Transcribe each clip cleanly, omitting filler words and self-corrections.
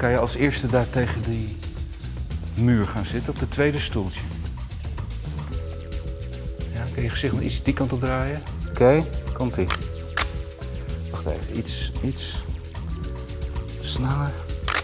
kan je als eerste daar tegen die muur gaan zitten, op het tweede stoeltje. Ja, kun je gezicht nog iets die kant op draaien? Oké, komt-ie. Wacht even, iets sneller.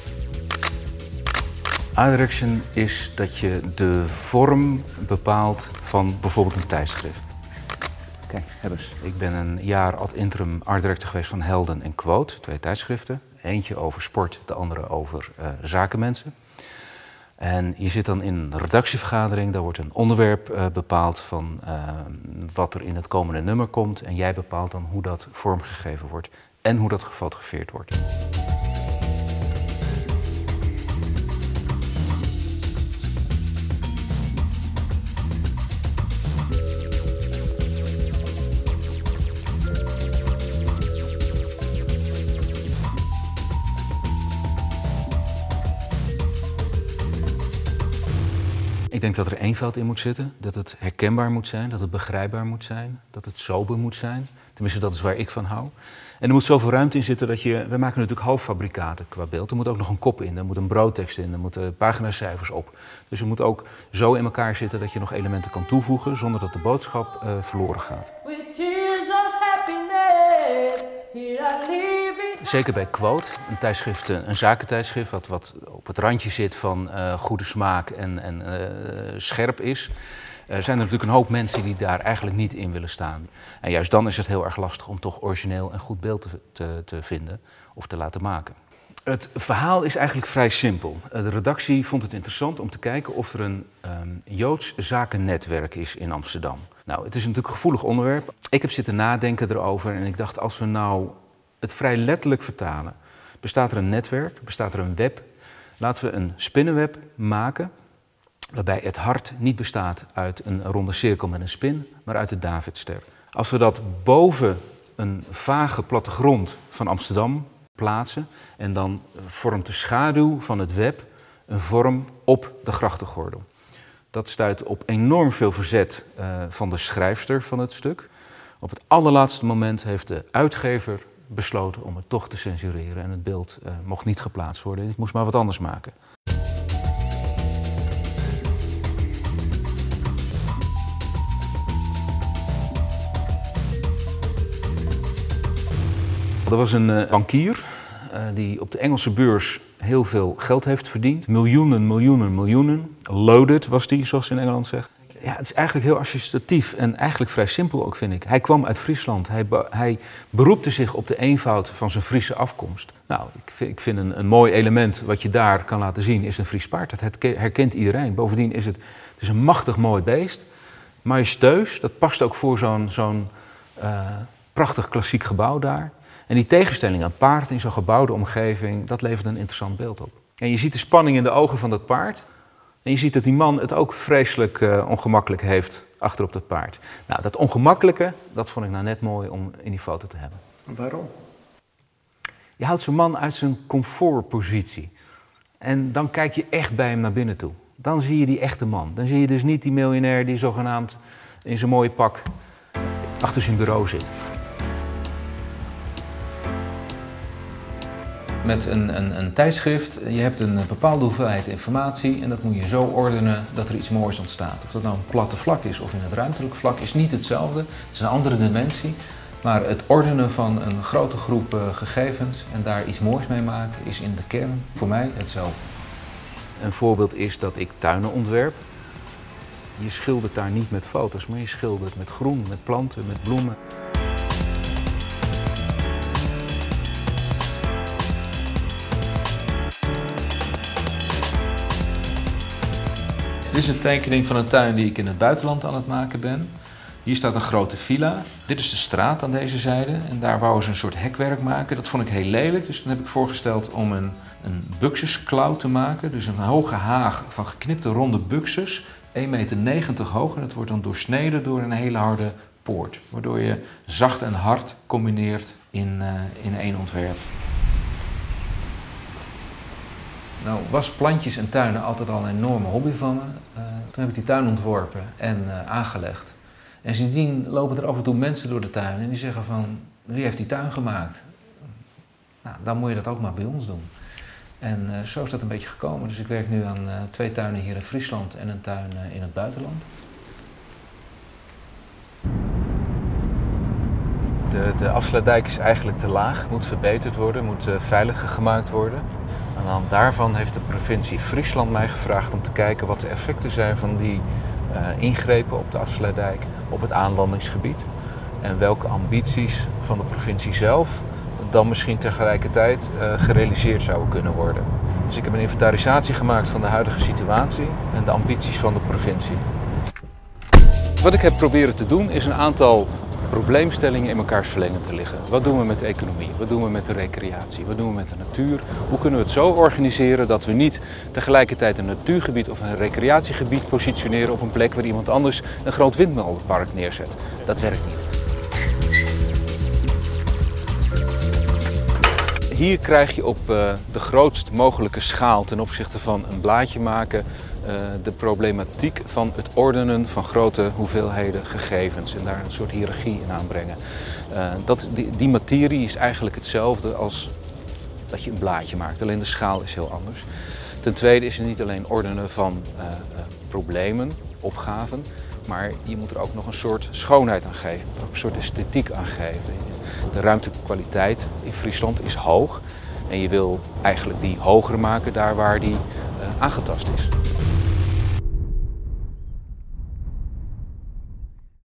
Art direction is dat je de vorm bepaalt van bijvoorbeeld een tijdschrift. Kijk, hebbes. Ik ben een jaar ad interim art director geweest van Helden en Quote, 2 tijdschriften. Eentje over sport, de andere over zakenmensen. En je zit dan in een redactievergadering, daar wordt een onderwerp bepaald van wat er in het komende nummer komt. En jij bepaalt dan hoe dat vormgegeven wordt en hoe dat gefotografeerd wordt. Ik denk dat er eenvoud in moet zitten, dat het herkenbaar moet zijn, dat het begrijpbaar moet zijn, dat het sober moet zijn. Tenminste, dat is waar ik van hou. En er moet zoveel ruimte in zitten dat we maken natuurlijk halffabrikaten qua beeld. Er moet ook nog een kop in, er moet een broodtekst in, er moeten paginacijfers op. Dus het moet ook zo in elkaar zitten dat je nog elementen kan toevoegen zonder dat de boodschap verloren gaat. Zeker bij Quote, een tijdschrift, een zakentijdschrift wat op het randje zit van goede smaak en scherp is. Zijn er natuurlijk een hoop mensen die daar eigenlijk niet in willen staan. En juist dan is het heel erg lastig om toch origineel en goed beeld te vinden of te laten maken. Het verhaal is eigenlijk vrij simpel. De redactie vond het interessant om te kijken of er een Joods zakennetwerk is in Amsterdam. Nou, het is natuurlijk een gevoelig onderwerp. Ik heb zitten nadenken erover en ik dacht, als we nou het vrij letterlijk vertalen. Bestaat er een netwerk, bestaat er een web? Laten we een spinnenweb maken waarbij het hart niet bestaat uit een ronde cirkel met een spin, maar uit de Davidster. Als we dat boven een vage plattegrond van Amsterdam plaatsen en dan vormt de schaduw van het web een vorm op de grachtengordel. Dat stuit op enorm veel verzet van de schrijfster van het stuk. Op het allerlaatste moment heeft de uitgever besloten om het toch te censureren en het beeld mocht niet geplaatst worden. Ik moest maar wat anders maken. Er was een bankier die op de Engelse beurs heel veel geld heeft verdiend. Miljoenen. Loaded was die, zoals ze in Engeland zeggen. Ja, het is eigenlijk heel associatief en eigenlijk vrij simpel ook, vind ik. Hij kwam uit Friesland. Hij beroepte zich op de eenvoud van zijn Friese afkomst. Nou, ik vind een mooi element wat je daar kan laten zien is een Fries paard. Dat herkent iedereen. Bovendien is het is een machtig mooi beest. Majesteus, dat past ook voor zo'n prachtig klassiek gebouw daar. En die tegenstelling aan paard in zo'n gebouwde omgeving, dat levert een interessant beeld op. En je ziet de spanning in de ogen van dat paard. En je ziet dat die man het ook vreselijk ongemakkelijk heeft achterop dat paard. Nou, dat ongemakkelijke, dat vond ik nou net mooi om in die foto te hebben. Waarom? Je houdt zo'n man uit zijn comfortpositie. En dan kijk je echt bij hem naar binnen toe. Dan zie je die echte man. Dan zie je dus niet die miljonair die zogenaamd in zijn mooie pak achter zijn bureau zit. Met een tijdschrift, je hebt een bepaalde hoeveelheid informatie en dat moet je zo ordenen dat er iets moois ontstaat. Of dat nou een platte vlak is of in het ruimtelijk vlak is niet hetzelfde. Het is een andere dimensie. Maar het ordenen van een grote groep gegevens en daar iets moois mee maken is in de kern voor mij hetzelfde. Een voorbeeld is dat ik tuinen ontwerp. Je schildert daar niet met foto's, maar je schildert met groen, met planten, met bloemen. Dit is een tekening van een tuin die ik in het buitenland aan het maken ben. Hier staat een grote villa. Dit is de straat aan deze zijde. En daar wouden ze een soort hekwerk maken. Dat vond ik heel lelijk. Dus toen heb ik voorgesteld om een buxusklauw te maken. Dus een hoge haag van geknipte ronde buxus. 1,90 meter hoog. En dat wordt dan doorsneden door een hele harde poort. Waardoor je zacht en hard combineert in één ontwerp. Nou, was plantjes en tuinen altijd al een enorme hobby van me. Toen heb ik die tuin ontworpen en aangelegd. En sindsdien lopen er af en toe mensen door de tuin en die zeggen van, wie heeft die tuin gemaakt? Nou, dan moet je dat ook maar bij ons doen. En zo is dat een beetje gekomen. Dus ik werk nu aan 2 tuinen hier in Friesland en een tuin in het buitenland. De afsluitdijk is eigenlijk te laag, moet verbeterd worden, moet veiliger gemaakt worden. Aan de hand daarvan heeft de provincie Friesland mij gevraagd om te kijken wat de effecten zijn van die ingrepen op de afsluitdijk op het aanlandingsgebied. En welke ambities van de provincie zelf dan misschien tegelijkertijd gerealiseerd zouden kunnen worden. Dus ik heb een inventarisatie gemaakt van de huidige situatie en de ambities van de provincie. Wat ik heb proberen te doen is een aantal probleemstellingen in elkaars verlenging te liggen. Wat doen we met de economie? Wat doen we met de recreatie? Wat doen we met de natuur? Hoe kunnen we het zo organiseren dat we niet tegelijkertijd een natuurgebied of een recreatiegebied positioneren op een plek waar iemand anders een groot windmolenpark neerzet? Dat werkt niet. Hier krijg je op de grootst mogelijke schaal ten opzichte van een blaadje maken de problematiek van het ordenen van grote hoeveelheden gegevens en daar een soort hiërarchie in aanbrengen. Die materie is eigenlijk hetzelfde als dat je een blaadje maakt, alleen de schaal is heel anders. Ten tweede is het niet alleen ordenen van problemen, opgaven, maar je moet er ook nog een soort schoonheid aan geven, er ook een soort esthetiek aan geven. De ruimtelijke kwaliteit in Friesland is hoog en je wil eigenlijk die hoger maken daar waar die aangetast is.